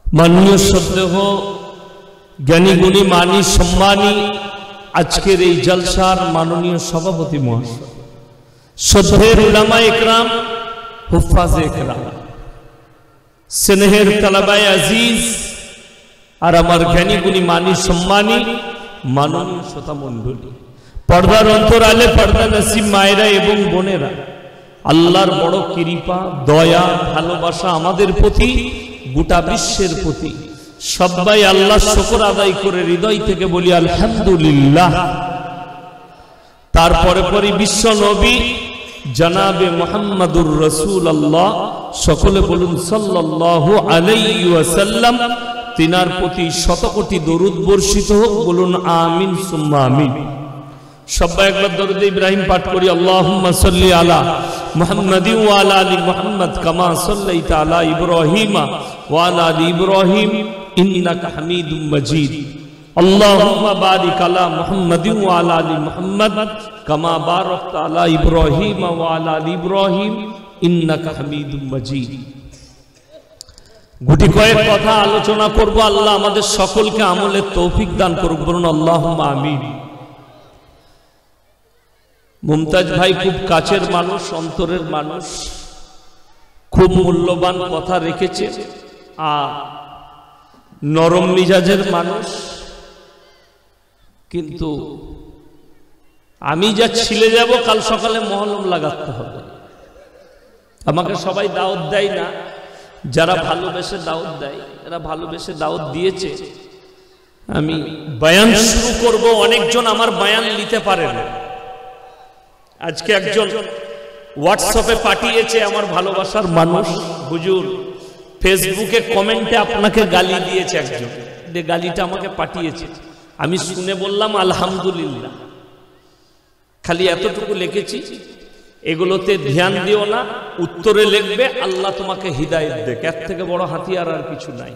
माननीय श्रद्धेय ज्ञानी गुणी मानी सम्मानी आजकेर এই জলসার माननीय सभापति মহাশয়, শ্রদ্ধেয় উলামা ইকরাম, হুফাজে ইকরাম, স্নেহের তালাবায়ে আজিজ আর আমার জ্ঞানী গুণী মানি সম্মানী মাননীয় শ্রোতা মণ্ডলী, পর্দার অন্তরালে পর্দা নসিব মায়েরা এবং বোনেরা, আল্লাহর বড় কৃপা দয়া ভালোবাসা আমাদের প্রতি, গোটা বিশ্বের প্রতি। সবাই আল্লাহর শুকর আদায় করে হৃদয় থেকে বলি আলহামদুলিল্লাহ। তারপরে পরে বিশ্ব নবী জনাবে মুহাম্মদুর রাসূলুল্লাহ, সকলে বলুন সাল্লাল্লাহু আলাইহি ওয়াসাল্লাম। তিনার প্রতি শত কোটি দরুদ বর্ষিত হোক, বলুন আমিন সুম্মা আমিন। সবাই একবার দরুদ ইব্রাহিম পাঠ করি। আল্লাহুম্মা সাল্লি আলা মুহাম্মাদিন ওয়া আলা আলি মুহাম্মাদ কামা সাল্লাইতা আলা ইব্রাহিম ওয়া আলা আলি ইব্রাহিম ইন্নাকা হামিদুম মাজিদ। আল্লাহুম্মা বারিক আলা মুহাম্মাদিন ওয়া আলা আলি মুহাম্মাদ কামা বারাকতা আলা ইব্রাহিম ওয়া আলা আলি ইব্রাহিম ইন্নাকা হামিদুম মাজিদ। গুটি কয়েক কথা আলোচনা করব। আল্লাহ আমাদের সকলকে আমলের তৌফিক দান করুক, বলুন আল্লাহুম্মা আমিন। মুমতাজ ভাই খুব কাছের মানুষ, অন্তরের মানুষ, খুব মূল্যবান কথা রেখেছে আর নরম মিজাজের মানুষ, কিন্তু আমি যা ছিলে যাব কাল সকালে মহলম লাগাতে হবে। আমাকে সবাই দাওয়াত দেয় না, যারা ভালোবেসে দাওয়াত দেয় এরা ভালোবেসে দাওয়াত দিয়েছে। আমি বয়ান শুরু করব, অনেকজন আমার বয়ান নিতে পারে না। আজকে একজন হোয়াটসঅ্যাপে পাঠিয়েছে, আমার ভালোবাসার মানুষ হুজুর, ফেসবুকে কমেন্টে আপনাকে গালি দিয়েছে একজন, যে গালিটা আমাকে পাঠিয়েছে। আমি শুনে বললাম আলহামদুলিল্লাহ। খালি এতটুকু লিখেছি, এগুলোতে ধ্যান দিও না, উত্তরে লিখবে আল্লাহ তোমাকে হিদায়াত দেখ। এর থেকে বড় হাতিয়ার আর কিছু নাই।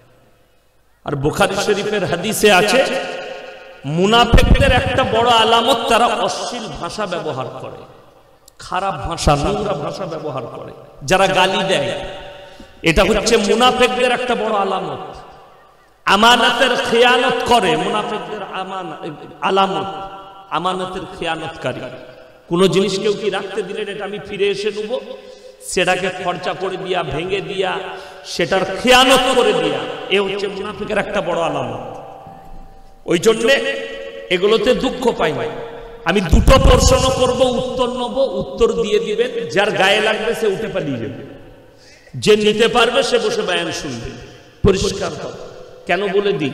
আর বুখারী শরীফের হাদিসে আছে, মুনাফিকদের একটা বড় আলামত, তারা অশ্লীল ভাষা ব্যবহার করে, খারাপ ভাষা, নোংরা ভাষা ব্যবহার করে। যারা গালি দেয়, এটা হচ্ছে মুনাফিকদের একটা বড় আলামত। আমানতের খেয়ানত করে, মুনাফিকদের আলামত আমানতের খেয়ানতকারী। কোন জিনিস কেউ কি রাখতে দিলেন, এটা আমি ফিরে এসে নেব, সেটাকে খরচা করে দিয়া, ভেঙে দিয়া, সেটার খেয়ানত করে দিয়া, এ হচ্ছে মুনাফিকের একটা বড় আলামত। ওই জন্যে এগুলোতে দুঃখ পাই না। আমি দুটো প্রশ্ন করব, উত্তর নেব, উত্তর দিয়ে দিবেন। যার গায়ে লাগবে সে উঠে পালিয়ে যাবে, যে নিতে পারবে সে বসে বয়ান শুনবে। পরিষ্কার কথা কেন বলে দিই,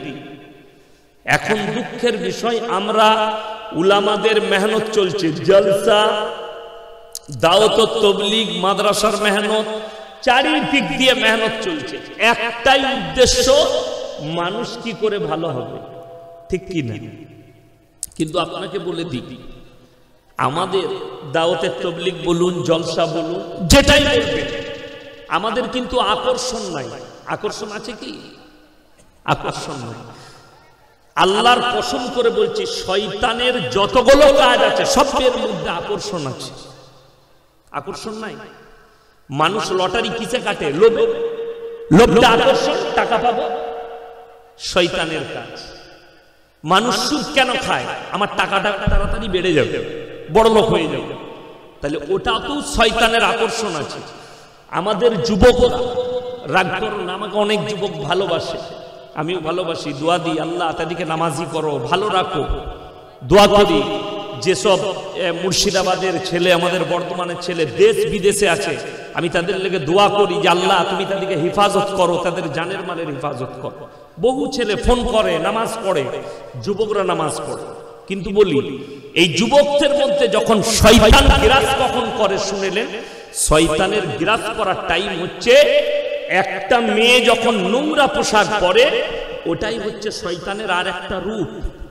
এখন দুঃখের বিষয়, আমরা উলামাদের মেহনত চলছে, জলসা, দাওয়াত, তাবলীগ, মাদ্রাসার মেহনত, চারিদিক দিয়ে মেহনত চলছে। একটাই উদ্দেশ্য, মানুষ কি করে ভালো হবে, ঠিক কি না? কিন্তু আপনাকে বলে দিই, আমাদের দাওয়াতের তাবলীগ বলুন, জলসা বলুন, যেটাই বলবেন, আমাদের কিন্তু আকর্ষণ নাই। আকর্ষণ আছে কি? আকর্ষণ নাই। আল্লাহর কসম করে বলছি, শয়তানের যতগুলো কাজ আছে সবের মধ্যে আকর্ষণ আছে। আকর্ষণ নাই। মানুষ লটারি কিসে কাটে? লোভে। লোভটা আকর্ষণ, টাকা পাবো, শয়তানের কাজ। মানুষ সুদ কেন খায়? আমার টাকাটা তাড়াতাড়ি বেড়ে যাবে, বড় লোক হয়ে যাবে। তাহলে ওটাতেও শয়তানের আকর্ষণ আছে। আমাদের যুবকরা, রাগ করো না, আমাকে অনেক যুবক ভালোবাসে, আমিও ভালোবাসি, দোয়া দিই, আল্লাহ তাদেরকে নামাজি করো, ভালো রাখো, দোয়া করি। যেসব মুর্শিদাবাদের ছেলে, আমাদের বর্তমানের ছেলে দেশ বিদেশে আছে, আমি তাদের লেগে দোয়া করি যে আল্লাহ তুমি তাদেরকে হেফাজত করো, তাদের জানের মালের হেফাজত করো। বহু ছেলে ফোন করে, নামাজ পড়ে, যুবকরা নামাজ পড়ে। কিন্তু বলি, এই যুবকদের মধ্যে যখন শয়তান গ্রাস কখন করে শুনেলেন? শয়তানের গ্রাস করার টাইম হচ্ছে একটা মেয়ে যখন নোংরা পোশাক পরে, ওটাই হচ্ছে শয়তানের আর একটা রূপ।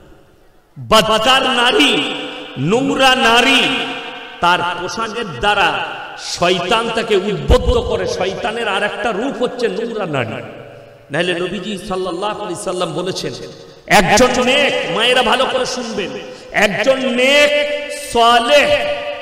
বদকার নারী, নোংরা নারী, তার পোশাকের দ্বারা শয়তান তাকে উদ্বুদ্ধ করে। শয়তানের আর একটা রূপ হচ্ছে নোংরা নারী। নাহলে নবীজি সাল্লাল্লাহু আলাইহি সাল্লাম বলেছেন, একজন নেক, মায়েরা ভালো করে শুনবেন, একজন নেক, সালেহ,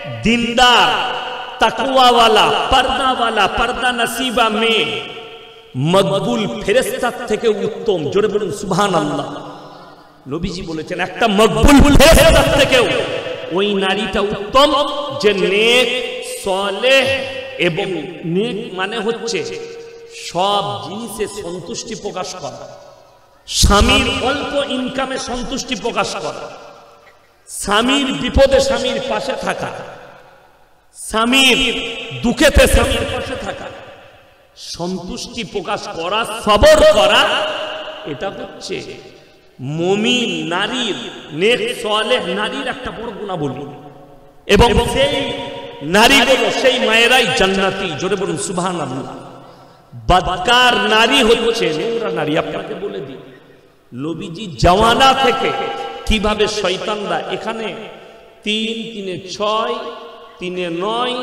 দিনদার, তাকওয়াওয়ালা, পর্দাওয়ালা, পর্দা নসিবা মেয়ে মকবুল ফেরেশতার থেকে উত্তম। জোরে বলুন সুবহানাল্লাহ। নবীজি বলেছেন একটা মকবুল ফেরেশতার থেকেও ওই নারীটা উত্তম যে নেক, সালেহ এবং নেক মানে হচ্ছে সব জিনিসে সন্তুষ্টি প্রকাশ করা, স্বামীর অল্প ইনকামে সন্তুষ্টি প্রকাশ করা, স্বামীর বিপদে স্বামীর পাশে থাকা, স্বামীর দুঃখেতে স্বামীর পাশে থাকা, সন্তুষ্টি প্রকাশ করা, সবর করা, এটা হচ্ছে মুমিন নারীর, নেক সালেহ নারীর একটা বড় গুণাবলী। এবং সেই নারীগুলো, সেই মায়েরাই জান্নাতি। জোরে বলুন সুবহানাল্লাহ। বদকার নারী হচ্ছে নোংরা নারী। আপনাকে বলে দিই, নবীজি জওয়ানা থেকে কিভাবে শয়তানরা এখানে 3 3 6 3 9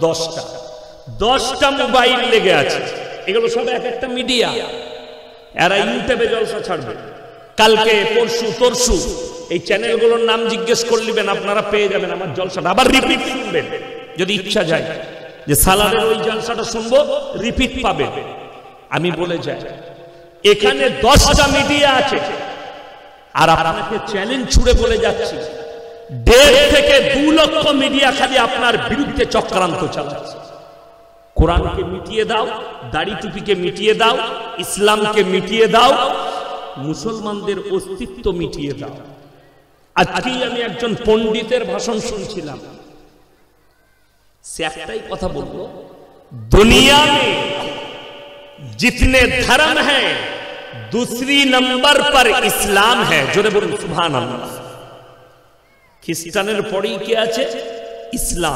10টা মোবাইল লেগে আছে। এগুলো সব এক একটা মিডিয়া। এরা ইউটিউবে জলসা ছাড়বে, কালকে পরশু তরশু এই চ্যানেলগুলোর নাম জিজ্ঞেস করে নেবেন, আপনারা পেয়ে যাবেন আমার জলসাটা। আবার রিপিট শুনবেন যদি ইচ্ছা যায় যে সালারের ওই জলসাটা শুনবো, রিপিট পাবে। আমি বলে যাই, এখানে 10টা মিডিয়া আছে, আর আপনাকে চ্যালেঞ্জ ছুড়ে বলে যাচ্ছি 1.5 থেকে 2 লক্ষ মিডিয়া খালি আপনার বিরুদ্ধে চক্রান্ত চালাচ্ছে। কোরআনকে মিটিয়ে দাও, দাড়ি টুপিকে মিটিয়ে দাও, ইসলামকে মিটিয়ে দাও, মুসলমানদের অস্তিত্ব মিটিয়ে দাও। আজকেই আমি একজন পণ্ডিতের ভাষণ শুনছিলাম, সে একটাই কথা বললো, দুনিয়া में जितने धर्म हैं दूसरी नंबर पर इस्लाम है। जोरे बोलুন সুবহানাল্লাহ। খ্রিস্টানের পরেই কে আছে? ইসলাম।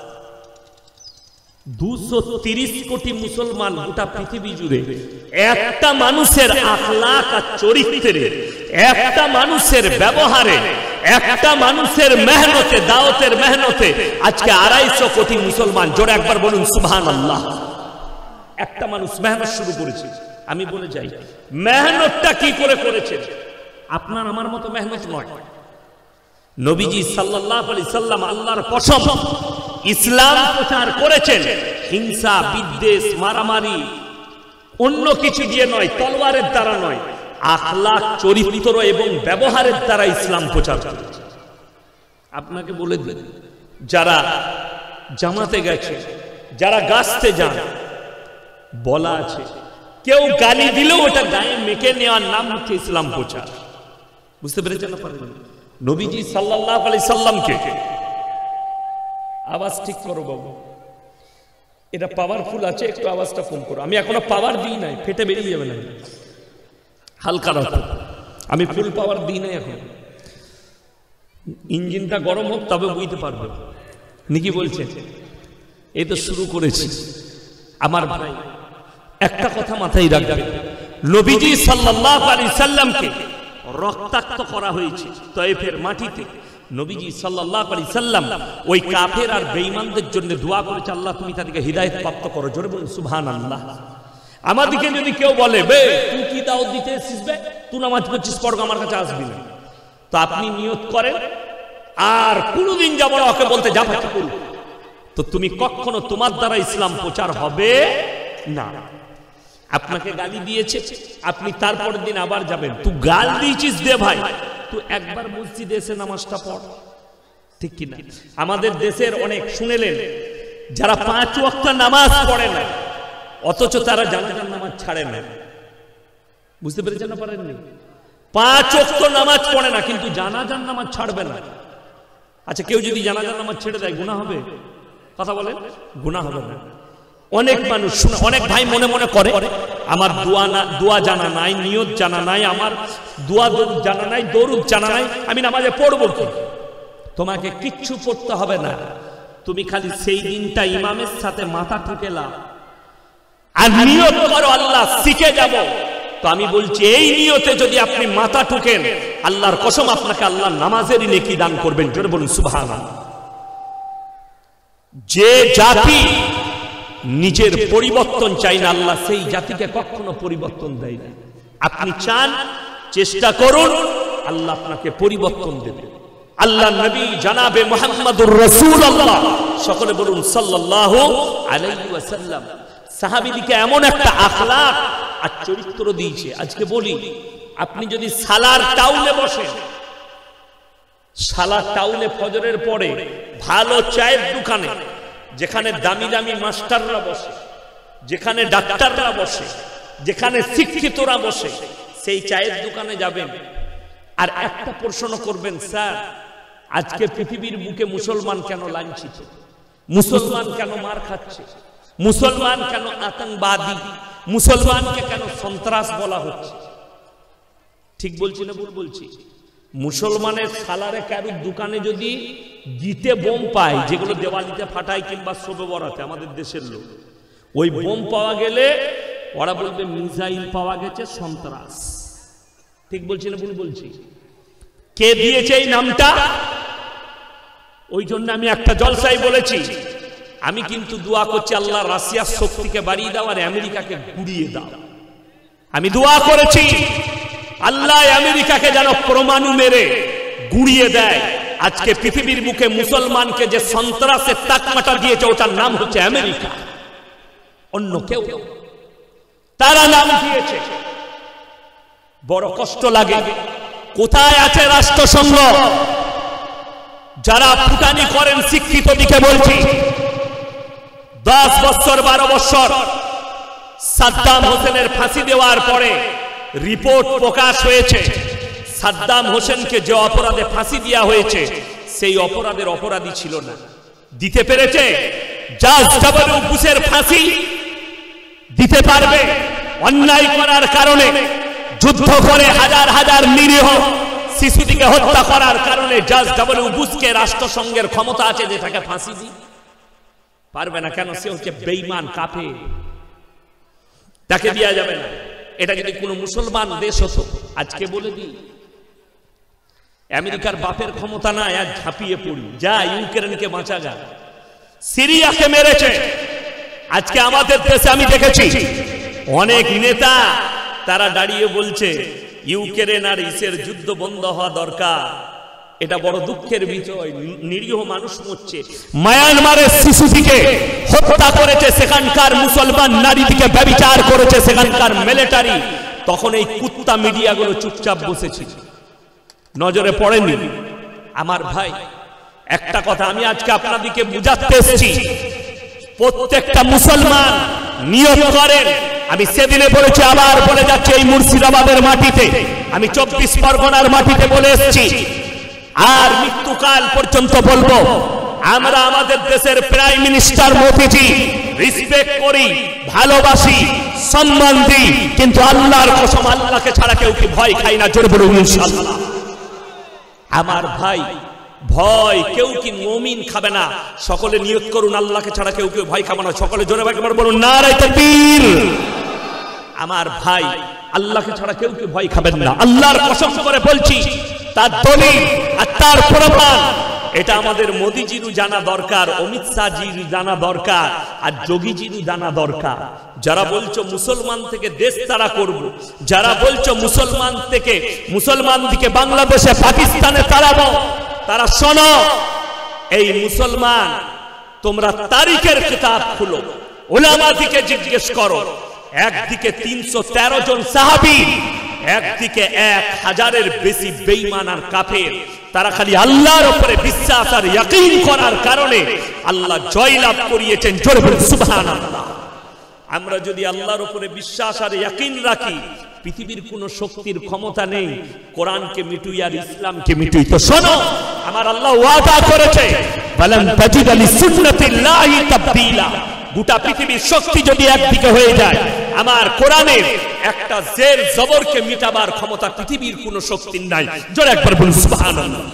230 কোটি মুসলমান গোটা পৃথিবী জুড়ে একটা মানুষের আখলাক আর চরিত্রে, একটা মানুষের ব্যবহারে, একটা মানুষের মেহনতে, দাওয়াতের মেহনতে আজকে 250 কোটি মুসলমান। জোরে একবার বলুন সুবহানাল্লাহ। একটা মানুষ মেহনত শুরু করেছে। আমি বলে যাই, মেহনতটা কি করে করেছে? আপনার আমার মতো মেহনত নয়। নবীজি সাল্লাল্লাহু আলাইহি সাল্লাম আল্লাহর কসম ইসলাম প্রচার করেছেন হিংসা, বিদ্বেষ, মারামারি, অন্য কিছু দিয়ে নয়, তলোয়ারের দ্বারা নয়, আখলাক, চরিত্র এবং ব্যবহারের দ্বারা ইসলাম প্রচার করেছে। আপনাকে বলে দিন, যারা জামাতে গেছে, যারা গাছতে যান, বলা আছে কেউ গালি দিলেও ওটা গায়ে মেখে নেওয়ার নাম হচ্ছে ইসলাম প্রচার। বুঝতে পেরেছেন না? নবীজি সাল্লাল্লাহু আলাইহি সাল্লামকে, আওয়াজ ঠিক করো বাবু, এটা পাওয়ারফুল আছে, একটু আওয়াজটা কম করো। আমি এখনো পাওয়ার দিই নাই, ফেটে বেরিয়ে যাবে না, হালকা রাখো। আমি ফুল পাওয়ার দিই নাই এখন। ইঞ্জিনটা গরম হোক তবে বুঝতে পারবে নাকি বলছেন। এই তো শুরু করেছি। আমার ভাই একটা কথা মাথায় রাখবেন, নবীজি সাল্লাল্লাহু আলাইহি সাল্লামকে রক্তাক্ত করা হয়েছে তায়েফের মাটিতে। নবীজি সাল্লাল্লাহু আলাইহি সাল্লাম ওই কাফের আর বেঈমানদের জন্য দোয়া করেছে, আল্লাহ তুমি তাদেরকে হিদায়াত প্রাপ্ত করো। জোরে বলুন সুবহানাল্লাহ। আমাদেরকে যদি কেউ বলে বে তুই কি দাওয়াত দিতে এসেছিস, বে তুই নামাজ পড়ছিস, পড়, আমার কাছে আসবি না, তো আপনি নিয়ত করেন আর কোনদিন যাব না ওকে বলতে যা পাচ্ছি করুন, তো তুমি কখনো তোমার দ্বারা ইসলাম প্রচার হবে না। আপনাকে গালি দিয়েছে, আপনি তারপরের দিন আবার যাবেন, তুই গাল দিয়েছিস দে ভাই, তুই একবার মসজিদে এসে নামাজটা পড়, ঠিক কি না? আমাদের দেশের অনেক শুনেলেন যারা 5 ওয়াক্ত নামাজ পড়ে না, অথচ তারা জানাজার নামাজ ছাড়ে না। বুঝতে পেরেছেন না? পারেননি? 5 ওয়াক্ত নামাজ পড়ে না কিন্তু জানাজার নামাজ ছাড়বে না। আচ্ছা, কেউ যদি জানাজার নামাজ ছেড়ে দেয় গুনাহ হবে? কথা বলেন, গুনাহ হবে না। অনেক মানুষ শুনে, অনেক ভাই মনে মনে করে আমার দোয়া জানা নাই, নিয়ত জানা নাই, আমার দোয়া জানা নাই, দরুদ জানা নাই, আমি নামাজে পড়বো কি? তোমাকে কিচ্ছু পড়তে হবে না, তুমি খালি সেই দিনটা ইমামের সাথে মাথা ঠুকে লাও আর নিয়ত করো আল্লাহ শিখে যাব। তো আমি বলছি এই নিয়তে যদি আপনি মাথা ঠুকেন, আল্লাহর কসম আপনাকে আল্লাহ নামাজেরই নেকি দান করবেন। জোরে বলুন সুবহানাল্লাহ। যে জাতি নিজের পরিবর্তন চাই না, আল্লাহ সেই জাতিকে কখনো পরিবর্তন দেয় না। আপনি চান, চেষ্টা করুন, আল্লাহ আপনাকে পরিবর্তন দেবে। আল্লাহ নবী জনাবে মুহাম্মদুর রাসূলুল্লাহ, সকলে বলুন সাল্লাল্লাহু আলাইহি ওয়াসাল্লাম, সাহাবীদেরকে এমন একটা আখলাক আর চরিত্র দিয়েছে। আজকে বলি, আপনি যদি সালার টাউনে বসেন, সালার টাউনে ফজরের পরে ভালো চায়ের দোকানে, যেখানে দামি দামি মাস্টাররা বসে, যেখানে ডাক্তাররা বসে, যেখানে শিক্ষিতরা বসে, সেই চায়ের দোকানে যাবেন আর একটা প্রশ্ন করবেন, স্যার আজকে পৃথিবীর বুকে মুসলমান কেন লাঞ্ছিত, মুসলমান কেন মার খাচ্ছে, মুসলমান কেন আতঙ্কবাদী, মুসলমানকে কেন সন্ত্রাস বলা হচ্ছে? ঠিক বলছি না ভুল বলছি? মুসলমানের সালারে কারুর দোকানে যদি গিতে বোম পায়, যেগুলো দেওয়ালিতে ফাটায় কিংবা শবে বরাতে আমাদের দেশের লোক, ওই বোম পাওয়া গেলে ওরা বলবে মিসাইল পাওয়া গেছে, সন্ত্রাস। ঠিক বলছি না ভুল বলছি? কে দিয়েছে এই নামটা? ওই জন্য আমি একটা জলসায় বলেছি, আমি কিন্তু দোয়া করছি আল্লাহ রাশিয়ার শক্তিকে বাড়িয়ে দাও আর আমেরিকাকে গুড়িয়ে দাও। আমি দোয়া করেছি আল্লাহ আমেরিকাকে যেন পরমাণু মেরে গুড়িয়ে দেয়। আজকে পৃথিবীর বুকে মুসলমানকে যে সন্ত্রাসের তাকমাটা দিয়েছে, ওটার নাম হচ্ছে আমেরিকা, অন্য কেউ। তারা নাম দিয়েছে। বড় কষ্ট লাগে। কোথায় আছে রাষ্ট্রসংঘ? যারা ফুটানি করেন শিক্ষিত দিকে বলছি, 10 বছর 12 বছর সাদ্দাম হোসেনের ফাঁসি দেওয়ার পরে রিপোর্ট প্রকাশ হয়েছে, সাদ্দাম হোসেনকে যে অপরাধে ফাঁসি দেওয়া হয়েছে, সেই অপরাধের অপরাধী ছিল না। দিতে পেরেছে? জর্জ ডব্লিউ বুশের ফাঁসি দিতে পারবে? অন্যায় করার কারণে, যুদ্ধ করে হাজার হাজার নিরীহ শিশুটিকে হত্যা করার কারণে জর্জ ডব্লিউ বুশকে রাষ্ট্রসংঘের ক্ষমতা আছে যে তাকে ফাঁসি দিতে পারবে না। কেন? সে হচ্ছে বেঈমান, কাফের, তাকে দেওয়া যাবে না। এটা যদি কোনো মুসলমান দেশ হতো, আজকে বলে দিই, আমেরিকার বাপের ক্ষমতা নাই, আজ ঝাঁপিয়ে পড়ি, যা ইউক্রেনকে বাঁচা গা, সিরিয়াকে মেরেছে। আজকে আমাদের দেশে আমি দেখেছি অনেক নেতা তারা দাঁড়িয়ে বলছে ইউক্রেন আর ইসের যুদ্ধ বন্ধ হওয়া দরকার। এটা বড় দুঃখের বিষয়, নিরীহ মানুষ মরছে। মায়ানমারের শিশুটিকে হত্যা করেছে সেখানকার মুসলমান নারীটিকে ব্যভিচার করেছে সেখানকার মিলিটারি। তখন এই কুত্তা মিডিয়াগুলো চুপচাপ বসেছিল, নজরে পড়েনি। আমার ভাই, একটা কথা আমি আজকে আপনাদেরকে বুঝাতে এসেছি, প্রত্যেকটা মুসলমান নিয়ত করেন। আমি সেদিনে বলেছি, আবার বলে যাচ্ছে, এই মুর্শিদাবাদের মাটিতে, আমি 24 পরগনার মাটিতে বলে এসেছি, আর মৃত্যুকাল পর্যন্ত বলবো, আমরা আমাদের দেশের প্রাইম মিনিস্টার মোদিজি রেসপেক্ট করি, ভালোবাসি, সম্মান দিই, কিন্তু আল্লাহর কসম আল্লাহকে ছাড়া কেউ কি ভয় খাই না। জোরে বলুন ইনশাআল্লাহ। আমার ভাই, ভয় কেউ কি মুমিন খাবে না। সকলে নিয়ত করুন আল্লাহকে ছাড়া কেউ কেউ ভয় খাবে না। সকলে জোরে একবার বলুন নারায়ে তাকবীর। আমার ভাই, আল্লাহকে ছাড়া কেউ কেউ ভয় খাবেন না। আল্লাহর কসম করে বলছি, তার দলিল আর তার প্রমাণ এটা আমাদের মোদিজিরও জানা দরকার, অমিত শাহজির জানা দরকার, আর যোগীজিরও জানা দরকার। যারা বলছো মুসলমান থেকে দেশ তারা করব, যারা বলছো মুসলমান দিকে বাংলাদেশে পাকিস্তানে তাড়াবো, তারা শোনো, এই মুসলমান, তোমরা তারিখের কিতাব খুলো, উলামা দিকে জিজ্ঞেস করো। একদিকে 313 জন সাহাবী, একদিকে 1000-এর বেশি বেঈমান আর কাফের। তারা খালি আল্লাহর উপরে বিশ্বাস আর ইয়াকিন করার কারণে আল্লাহ জয়লাভ করিয়েছেন। জোরে বলুন সুবহানাল্লাহ। আমরা যদি আল্লাহর উপরে বিশ্বাস আর ইয়াকিন রাখি, পৃথিবীর কোন শক্তির ক্ষমতা নেই কোরআনকে মিটুই আর ইসলামকে মিটুই। তো শোনো, আমার আল্লাহ ওয়াদা করেছে, বালান তাজিদা লিসুন্নাতিল্লাহি তাবদীলা। গোটা পৃথিবীর শক্তি যদি একদিকে হয়ে যায়, আমার কোরআনের একটা জের জবরকে মিটাবার ক্ষমতা পৃথিবীর কোন শক্তির নাই। জোরে একবার বলুন সুবহানাল্লাহ।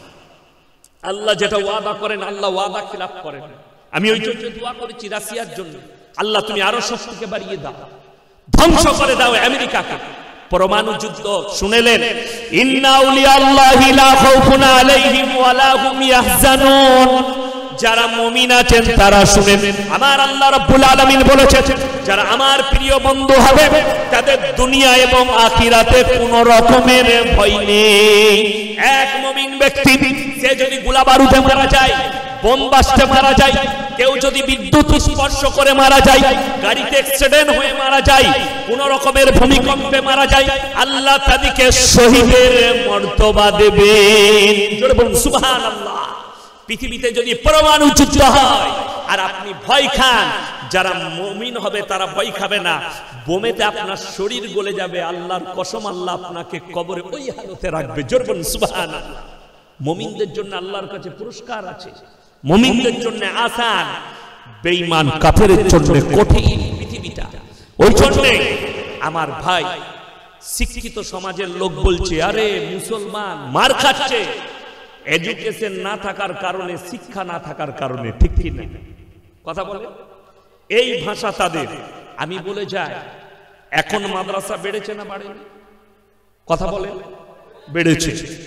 আল্লাহ যেটা ওয়াদা করেন, আল্লাহ ওয়াদা খিলাফ করেন। আমি ওই জন্য দোয়া করেছি রাশিয়ার জন্য, আল্লাহ তুমি আরো শক্তিকে বাড়িয়ে দাও, ধ্বংস করে দাও আমেরিকাকে। পরমাণু যুদ্ধ শুনেলেন, ইন্না আউলিয়াল্লাহি লা খাউফুন আলাইহিম ওয়া লা হুম ইয়াহজানুন। যারা মুমিন আছেন তারা শুনেন, আমার আল্লাহ রাব্বুল আলামিন বলেছেন, যারা আমার প্রিয় বন্ধু হবে তাদের দুনিয়া এবং আখিরাতে কোনো রকমের ভয় নেই। এক মুমিন ব্যক্তি সে যদি গোলা বারুদে মারা যায়, বোম বাস্টে মারা যায়, কেউ যদি বিদ্যুৎ স্পর্শ করে মারা যায়, গাড়িতে অ্যাক্সিডেন্ট হয়ে মারা যায়, কোন রকমের ভূমিকম্পে মারা যায়, আল্লাহ তাদেরকে শহীদের মর্তবা দেবেন। জোরে বলুন সুবহানাল্লাহ। পৃথিবীতে যদি পরমাণু যুদ্ধ হয় আর আপনি ভয় খান, যারা মুমিন হবে তারা ভয় খাবে না, বোমেতে আপনার শরীর গলে যাবে, আল্লাহর কসম আল্লাহ আপনাকে কবরে ওই হালতে রাখবে। জোরে বলুন সুবহানাল্লাহ। মুমিনদের জন্য আল্লাহর কাছে পুরস্কার আছে, মুমিনদের জন্য আসান, বেঈমান কাফেরের জন্য কঠিন পৃথিবীটা। ওই জন্য আমার ভাই, শিক্ষিত সমাজের লোক বলছে আরে মুসলমান মার খাচ্ছে, এডুকেশন না থাকার কারণে, শিক্ষা না থাকার কারণে। ঠিক কি না কথা বলে? এই ভাষা তাদের। আমি বলে যাই, এখন মাদ্রাসা বেড়েছে না বাড়েনি? কথা বলে বেড়েছে।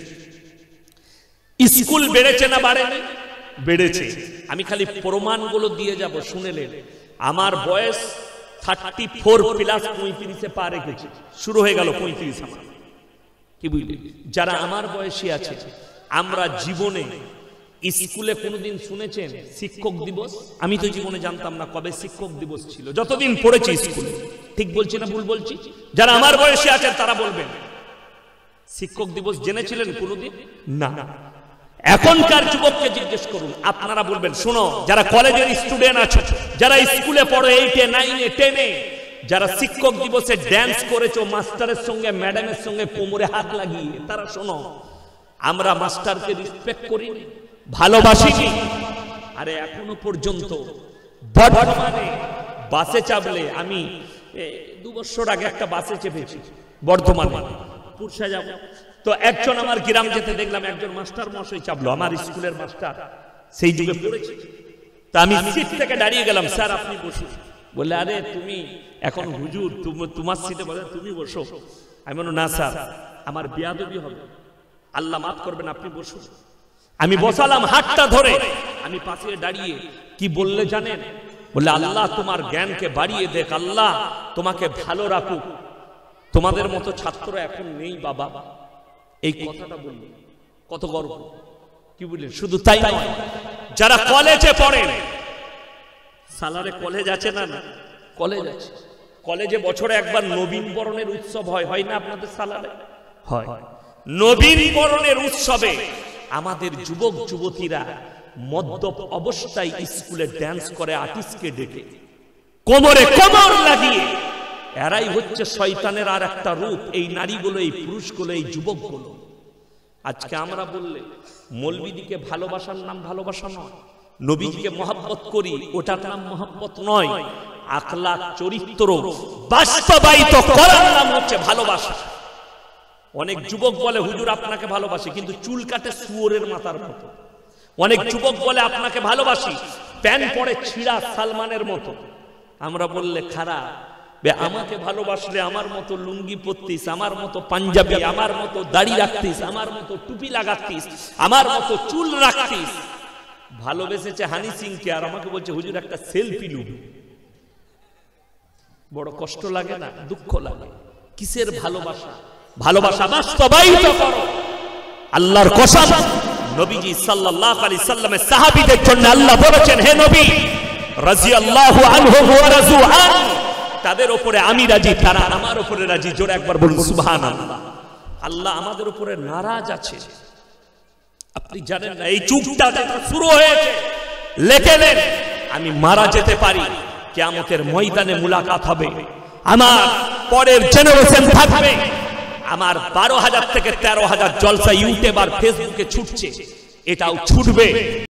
স্কুল বেড়েছে না বাড়েনি? বেড়েছে। আমি খালি প্রমাণগুলো দিয়ে যাব, শুনেলেন। আমার বয়স 34 প্লাস 35-এ পা রেখেছে, শুরু হয়ে গেল 35। আমার কি বুঝলেন? যারা আমার বয়সী আছে, আমরা জীবনে স্কুলে কোনোদিন শুনেছেন শিক্ষক দিবস? আমি তো জীবনে জানতাম না কবে শিক্ষক দিবস ছিল, যতদিন পড়েছি স্কুলে। ঠিক বলছি না ভুল বলছি? যারা আমার বয়সী আছেন তারা বলবেন শিক্ষক দিবস জেনেছিলেন কোনোদিন? না। এখনকার যুবককে জিজ্ঞেস করুন, আপনারা বলবেন। শোনো, যারা কলেজের স্টুডেন্ট আছে, যারা স্কুলে পড়ো 8-এ 9-এ 10-এ, যারা শিক্ষক দিবসে ড্যান্স করেছো মাস্টারের সঙ্গে ম্যাডামের সঙ্গে কোমরে হাত লাগিয়ে, তারা শোনো, আমরা মাস্টারকে রেসপেক্ট করি, ভালোবাসি কি? আরে এখনো পর্যন্ত বর্ধমানে বাসে চাপলে, আমি 2 বছর আগে একটা বাসে চেপেছি বর্ধমানে, পুরসা যাব তো, একজন আমার গ্রাম যেতে দেখলাম একজন মাস্টার মশাই চাপলো, আমার স্কুলের মাস্টার, সেই যুগে পড়েছি। তা আমি সিট থেকে দাঁড়িয়ে গেলাম, স্যার আপনি বসুন। বললে আরে তুমি এখন হুজুর, তোমার সিটে বলে তুমি বসো। আমি বললাম না স্যার, আমার বেয়াদবি হবে, আল্লাহ মাফ করবেন, আপনি বসুন। আমি বসালাম হাতটা ধরে, আমি পাশে দাঁড়িয়ে কি বললে জানেন? বললে আল্লাহ তোমার জ্ঞানকে বাড়িয়ে দেখ, আল্লাহ তোমাকে ভালো রাখুক, তোমাদের মতো ছাত্র এখন নেই বাবা। এই কথাটা বললেন, কত গর্ব। কি বললেন? শুধু তাই নয়, যারা কলেজে পড়েন, সালারে কলেজ আছে না? না, কলেজ আছে। কলেজে বছরে একবার নবীন বরণের উৎসব হয়, হয় না আপনাদের সালারে? হয়। নবীন বরণের উৎসবে আমাদের যুবক যুবতীরা মদ্যপ অবস্থায় স্কুলে ড্যান্স করে, আর্টিস্টকে ডেকে কোমরে কোমর লাগিয়ে। এরাই হচ্ছে শয়তানের আর একটা রূপ, এই নারীগুলো, এই পুরুষগুলো, এই যুবকগুলো। আজকে আমরা বললে মৌলবীদিকে ভালোবাসার নাম ভালোবাসা নয়, নবীজিকে মহব্বত করি, ওটার নাম মহব্বত নয়। আখলাক, চরিত্র বাস্তবায়িত করার নাম হচ্ছে ভালোবাসা। অনেক যুবক বলে হুজুর আপনাকে ভালোবাসি, কিন্তু চুল কাটে শুয়োরের মাথার মতো। অনেক যুবক বলে আপনাকে ভালোবাসি, প্যান্ট পরে ছিঁড়া সালমানের মতো। আমরা বললে খারাপ, আমাকে ভালোবাসলে আমার মতো লুঙ্গি পরতিস, আমার মতো পাঞ্জাবি, আমার মতো দাড়ি রাখতিস, আমার মতো টুপি লাগাতিস, আমার মতো চুল রাখতিস। ভালোবেসেছে হানি সিংকে, আর আমাকে বলছে হুজুর একটা সেলফি লুব। বড় কষ্ট লাগে না? দুঃখ লাগে। কিসের ভালোবাসা? ভালোবাসা বাস্তবায়িত করো। আল্লাহর কসম, নবীজি সাল্লাল্লাহু আলাইহি সাল্লামের সাহাবীদের জন্য আল্লাহ বলেছেন, হে নবী রাদিয়াল্লাহু আনহু ওয়া রাযু আন, তাদের উপরে আমি রাজি, তারা আমার উপরে রাজি। জোরে একবার বলুন সুবহানাল্লাহ। আল্লাহ আমাদের উপরে নারাজ আছে। আপনি জানেন না, এই যুগটা শুরু হয়েছে, লেখে নেন, আমি মারা যেতে পারি, কিয়ামতের ময়দানে মুলাকাত হবে, আমার পরের জেনারেশন থাকবে। আমার 12,000 থেকে 13,000 জলসা ইউটিউব আর ফেসবুকে ছুটছে, এটাও ছুটবে।